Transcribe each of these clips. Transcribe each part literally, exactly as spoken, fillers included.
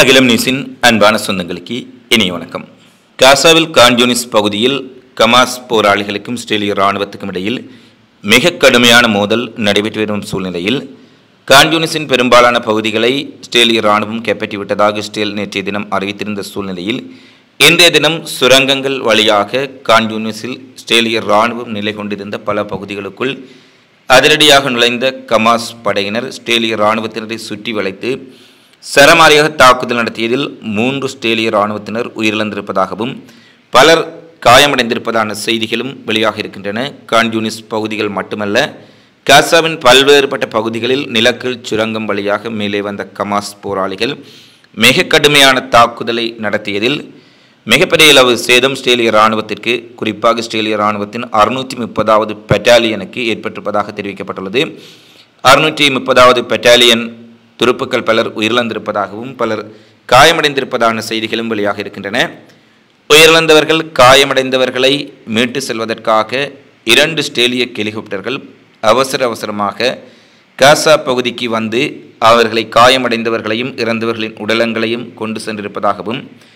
அகிலம் நியூஸின் அன்பான சொந்தங்களுக்கு இனிய வணக்கம். காசாவில் கான் யூனிஸ் பகுதியில் ஹமாஸ் போராளிகளுக்கும் இஸ்ரேலிய இராணுவத்துக்கும் இடையில் மிக கடுமையான மோதல் நடைபெற்று வரும் சூழ்நிலையில் கான் யூனிஸின் பெரும்பாலான பகுதிகளை இஸ்ரேலிய இராணுவம் கைப்பற்றிவிட்டதாக இஸ்ரேல் நேற்றைய தினம் அறிவித்திருந்த சூழ்நிலையில் இன்றைய தினம் சுரங்கங்கள் வழியாக கான் யூனிஸில் இஸ்ரேலிய இராணுவம் நிலை கொண்டிருந்த பல பகுதிகளுக்குள் அதிரடியாக நுழைந்த ஹமாஸ் படையினர் இஸ்ரேலிய இராணுவத்தினரை சுற்றி வளைத்து சரமாரியாக தாக்குதல் நடத்தியதில் மூன்று இஸ்ரேலிய இராணுவத்தினர் உயிரிழந்திருப்பதாகவும் பலர் காயமடைந்திருப்பதான செய்திகளும் வெளியாக இருக்கின்றன. கான் யூனிஸ் பகுதிகள் மட்டுமல்ல, காசாவின் பல்வேறுபட்ட பகுதிகளில் நிலக்கீழ் சுரங்கம் வழியாக மேலே வந்த ஹமாஸ் போராளிகள் மிக கடுமையான தாக்குதலை நடத்தியதில் மிகப்பெரிய அளவு சேதம் இஸ்ரேலிய இராணுவத்திற்கு, குறிப்பாக இஸ்ரேலிய இராணுவத்தின் அறுநூற்றி முப்பதாவது பெட்டாலியனுக்கு ஏற்பட்டிருப்பதாக தெரிவிக்கப்பட்டுள்ளது. அறுநூற்றி முப்பதாவது பெட்டாலியன் துருப்புக்கள் பலர் உயிரிழந்திருப்பதாகவும் பலர் காயமடைந்திருப்பதான செய்திகளும் வெளியாக இருக்கின்றன. உயிரிழந்தவர்கள் காயமடைந்தவர்களை மீட்டு செல்வதற்காக இரண்டு இஸ்ரேலிய ஹெலிகாப்டர்கள் அவசர அவசரமாக காசா பகுதிக்கு வந்து அவர்களை காயமடைந்தவர்களையும் இறந்தவர்களின் உடலங்களையும் கொண்டு சென்றிருப்பதாகவும்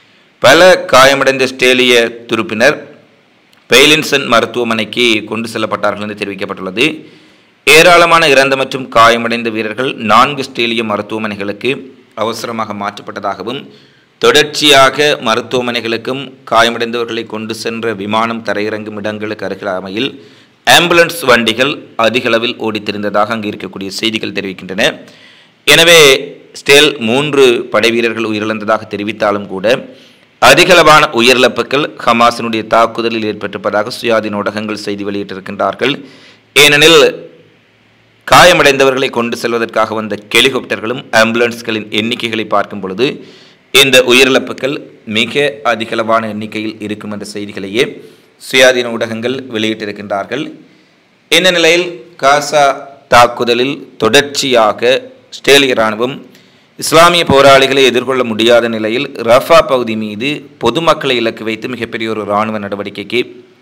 பல காயமடைந்த இஸ்ரேலிய துருப்பினர் பெய்லின்சன் மருத்துவமனைக்கு கொண்டு செல்லப்பட்டார்கள் என்று தெரிவிக்கப்பட்டுள்ளது. ஏராளமான இறந்த மற்றும் காயமடைந்த வீரர்கள் நான்கு இஸ்ரேலிய மருத்துவமனைகளுக்கு அவசரமாக மாற்றப்பட்டதாகவும் தொடர்ச்சியாக மருத்துவமனைகளுக்கும் காயமடைந்தவர்களை கொண்டு சென்ற விமானம் தரையிறங்கும் இடங்களுக்கு அருகிலாமையில் ஆம்புலன்ஸ் வண்டிகள் அதிக அளவில் ஓடித்திருந்ததாக அங்கு இருக்கக்கூடிய செய்திகள் தெரிவிக்கின்றன. எனவே இஸ்ரேல் மூன்று படை வீரர்கள் உயிரிழந்ததாக தெரிவித்தாலும் கூட அதிகளவான உயிரிழப்புகள் ஹமாஸினுடைய தாக்குதலில் ஏற்பட்டிருப்பதாக சுயாதீன ஊடகங்கள் செய்தி வெளியிட்டிருக்கின்றார்கள். ஏனெனில் காயமடைந்தவர்களை கொண்டு செல்வதற்காக வந்த ஹெலிகாப்டர்களும் ஆம்புலன்ஸ்களின் எண்ணிக்கைகளை பார்க்கும் பொழுது இந்த உயிரிழப்புகள் மிக அதிகளவான எண்ணிக்கையில் இருக்கும் என்ற செய்திகளையே சுயாதீன ஊடகங்கள் வெளியிட்டிருக்கின்றார்கள். இந்த நிலையில் காசா தாக்குதலில் தொடர்ச்சியாக இஸ்ரேலிய இராணுவம் இஸ்லாமிய போராளிகளை எதிர்கொள்ள முடியாத நிலையில் ரஃபா பகுதி மீது பொதுமக்களை இலக்கு வைத்து மிகப்பெரிய ஒரு இராணுவ நடவடிக்கைக்கு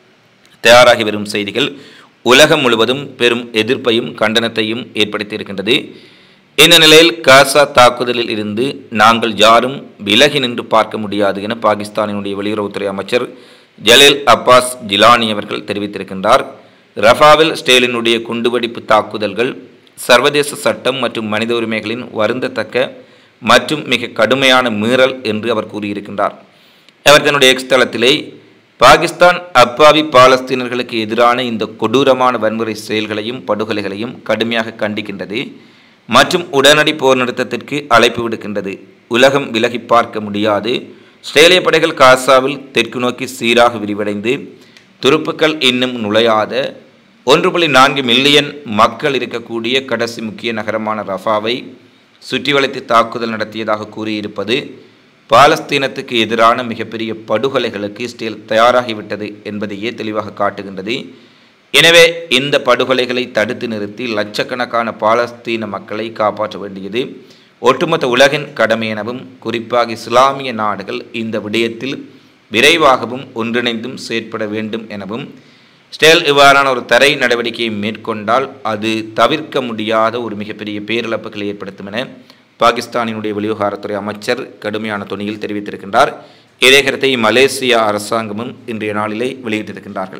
தயாராகி வரும் செய்திகள் உலகம் முழுவதும் பெரும் எதிர்ப்பையும் கண்டனத்தையும் ஏற்படுத்தி இருக்கின்றது. இந்த நிலையில் காசா தாக்குதலில் இருந்து நாங்கள் யாரும் விலகி நின்று பார்க்க முடியாது என பாகிஸ்தானினுடைய வெளியுறவுத்துறை அமைச்சர் ஜலீல் அப்பாஸ் ஜிலானி அவர்கள் தெரிவித்திருக்கின்றார். ரஃபாவில் இஸ்ரேலினுடைய குண்டுவெடிப்பு தாக்குதல்கள் சர்வதேச சட்டம் மற்றும் மனித உரிமைகளின் வருந்தத்தக்க மற்றும் மிக கடுமையான மீறல் என்று அவர் கூறியிருக்கின்றார். அவர் தன்னுடைய எக்ஸ் தளத்திலே பாகிஸ்தான் அப்பாவி பாலஸ்தீனர்களுக்கு எதிரான இந்த கொடூரமான வன்முறை செயல்களையும் படுகொலைகளையும் கடுமையாக கண்டிக்கின்றது மற்றும் உடனடி போர் நிறுத்தத்திற்கு அழைப்பு விடுக்கின்றது. உலகம் விலகி பார்க்க முடியாது. இஸ்ரேலிய படைகள் காசாவில் தெற்கு நோக்கி சீராக விரிவடைந்து துருப்புக்கள் இன்னும் நுழையாத ஒன்று புள்ளி நான்கு மில்லியன் மக்கள் இருக்கக்கூடிய கடைசி முக்கிய நகரமான ரஃபாவை சுற்றி வளைத்து தாக்குதல் நடத்தியதாக கூறியிருப்பது பாலஸ்தீனத்துக்கு எதிரான மிகப்பெரிய படுகொலைகளுக்கு இஸ்ரேல் தயாராகிவிட்டது என்பதையே தெளிவாக காட்டுகின்றது. எனவே இந்த படுகொலைகளை தடுத்து நிறுத்தி லட்சக்கணக்கான பாலஸ்தீன மக்களை காப்பாற்ற வேண்டியது ஒட்டுமொத்த உலகின் கடமை எனவும் குறிப்பாக இஸ்லாமிய நாடுகள் இந்த விடயத்தில் விரைவாகவும் ஒன்றிணைந்தும் செயற்பட வேண்டும் எனவும் இஸ்ரேல் இவ்வாறான ஒரு தரை நடவடிக்கையை மேற்கொண்டால் அது தவிர்க்க முடியாத ஒரு மிகப்பெரிய பேரிழப்புகளை ஏற்படுத்தும் என பாகிஸ்தானினுடைய வெளிவிவகாரத்துறை அமைச்சர் கடுமையான துணியில் தெரிவித்திருக்கின்றார். இதே கருத்தை மலேசியா அரசாங்கமும் இன்றைய நாளிலே வெளியிட்டிருக்கின்றார்கள்.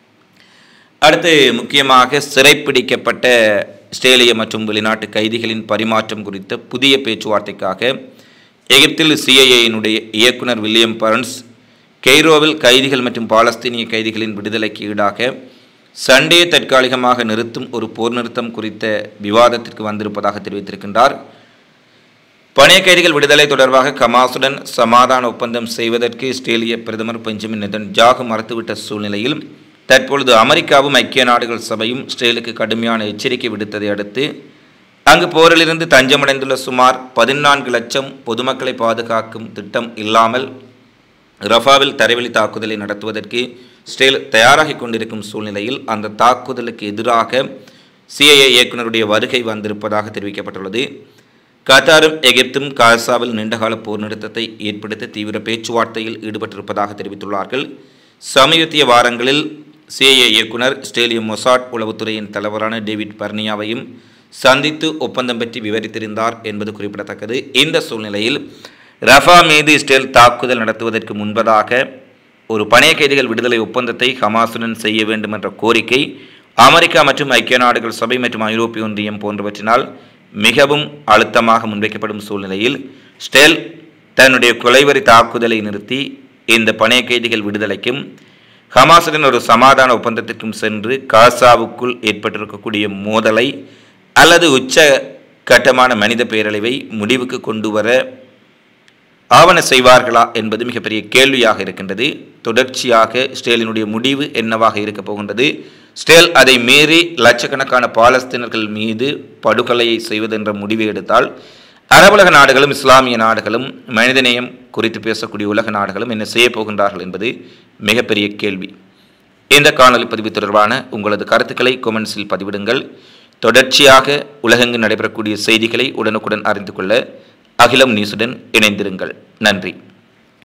அடுத்து முக்கியமாக சிறைப்பிடிக்கப்பட்ட இஸ்ரேலிய மற்றும் வெளிநாட்டு கைதிகளின் பரிமாற்றம் குறித்த புதிய பேச்சுவார்த்தைக்காக எகிப்தில் சிஐஏயினுடைய இயக்குனர் வில்லியம் பர்ன்ஸ் கெய்ரோவில் கைதிகள் மற்றும் பாலஸ்தீனிய கைதிகளின் விடுதலைக்கு ஈடாக சண்டே தற்காலிகமாக நிறுத்தும் ஒரு போர் நிறுத்தம் குறித்த விவாதத்திற்கு வந்திருப்பதாக தெரிவித்திருக்கின்றார். பணைய கைதிகள் விடுதலை தொடர்பாக ஹமாஸுடன் சமாதான ஒப்பந்தம் செய்வதற்கு இஸ்ரேலிய பிரதமர் பெஞ்சமின் நெதன்யாகு மறுத்துவிட்ட சூழ்நிலையில் தற்பொழுது அமெரிக்காவும் ஐக்கிய நாடுகள் சபையும் இஸ்ரேலுக்கு கடுமையான எச்சரிக்கை விடுத்ததை அடுத்து அங்கு போரிலிருந்து தஞ்சமடைந்துள்ள சுமார் பதினான்கு லட்சம் பொதுமக்களை பாதுகாக்கும் திட்டம் இல்லாமல் ரஃபாவில் தரைவழி தாக்குதலை நடத்துவதற்கு இஸ்ரேல் தயாராகி கொண்டிருக்கும் சூழ்நிலையில் அந்த தாக்குதலுக்கு எதிராக சிஐஏ இயக்குநருடைய வருகை வந்திருப்பதாக தெரிவிக்கப்பட்டுள்ளது. கத்தாரும் எகிப்தும் காசாவில் நீண்டகால போர் நிறுத்தத்தை ஏற்படுத்த தீவிர பேச்சுவார்த்தையில் ஈடுபட்டிருப்பதாக தெரிவித்துள்ளார்கள். சமீபத்திய வாரங்களில் சிஐஏ இயக்குனர் இஸ்ரேலிய மொசாட் உளவுத்துறையின் தலைவரான டேவிட் பர்னியாவையும் சந்தித்து ஒப்பந்தம் பற்றி விவரித்திருந்தார் என்பது குறிப்பிடத்தக்கது. இந்த சூழ்நிலையில் ரஃபா மீது இஸ்ரேல் தாக்குதல் நடத்துவதற்கு முன்பதாக ஒரு பணைய கைதிகள் விடுதலை ஒப்பந்தத்தை ஹமாஸுடன் செய்ய வேண்டும் என்ற கோரிக்கை அமெரிக்கா மற்றும் ஐக்கிய நாடுகள் சபை மற்றும் ஐரோப்பிய ஒன்றியம் போன்றவற்றினால் மிகவும் அழுத்தமாக முன்வைக்கப்படும் சூழ்நிலையில் இஸ்ரேல் தன்னுடைய கொலைவரி தாக்குதலை நிறுத்தி இந்த பணைய கைதிகள் விடுதலைக்கும் ஹமாஸுடன் ஒரு சமாதான ஒப்பந்தத்திற்கும் சென்று காசாவுக்குள் ஏற்பட்டிருக்கக்கூடிய மோதலை அல்லது உச்ச கட்டமான மனித பேரழிவை முடிவுக்கு கொண்டு வர ஆவண செய்வார்களா என்பது மிகப்பெரிய கேள்வியாக இருக்கின்றது. தொடர்ச்சியாக இஸ்ரேலினுடைய முடிவு என்னவாக இருக்க போகின்றது? இஸ்ரேல் அதை மீறி லட்சக்கணக்கான பாலஸ்தீனர்கள் மீது படுகொலையை செய்வதென்ற முடிவை எடுத்தால் அரபுலக நாடுகளும் இஸ்லாமிய நாடுகளும் மனிதநேயம் குறித்து பேசக்கூடிய உலக நாடுகளும் என்ன செய்ய போகின்றார்கள் என்பது மிகப்பெரிய கேள்வி. இந்த காணொலி பதிவு தொடர்பான உங்களது கருத்துக்களை கொமெண்ட்ஸில் பதிவிடுங்கள். தொடர்ச்சியாக உலகெங்கு நடைபெறக்கூடிய செய்திகளை உடனுக்குடன் அறிந்து கொள்ள அகிலம் நியூஸுடன் இணைந்திருங்கள். நன்றி.